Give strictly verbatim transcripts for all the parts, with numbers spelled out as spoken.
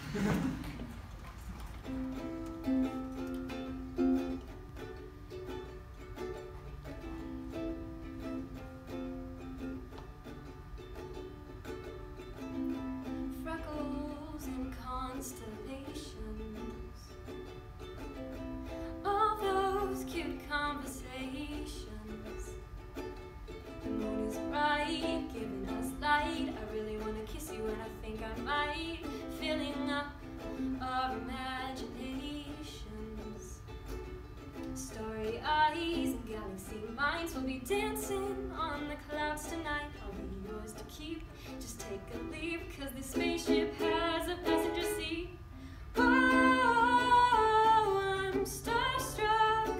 Freckles and constellations, all those cute conversations. The moon is bright, giving us light. I really want to kiss you and I think I might, filling up our imaginations. Starry eyes and galaxy minds will be dancing on the clouds tonight. I'll be yours to keep, just take a leave, cause this spaceship has a passenger seat. Whoa, I'm starstruck.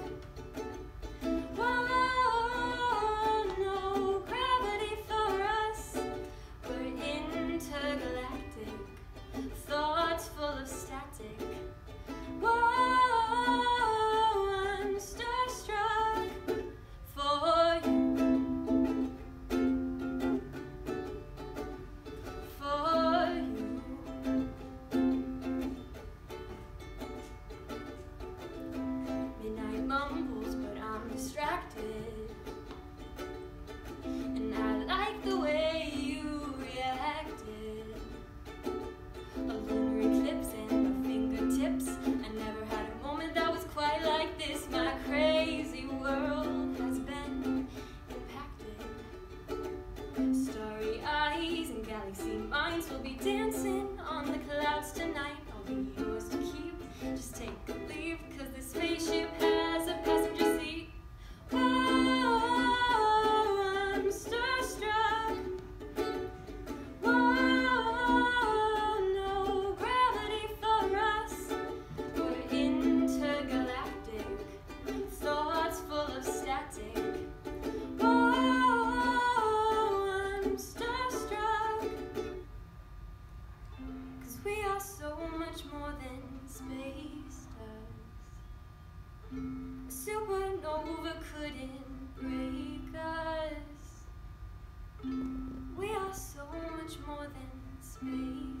Whoa, no gravity for us. We're intergalactic, thoughts full of static. Whoa, I'm starstruck for you. For you. Midnight mumbles, but I'm distracted. And I like the way you reacted. A lunar eclipse and my fingertips. I never had a moment that was quite like this. My crazy world has been impacted. Starry eyes and galaxy minds will be dancing on the clouds tonight. I'll be yours to keep, just take a leave, cause this spaceship has a passenger seat. Whoa, I'm starstruck. Whoa, no gravity for us. We're intergalactic, thoughts full of static. Whoa, I'm starstruck. Cause we are so much more than space does. A supernova couldn't break us. We are so much more than space.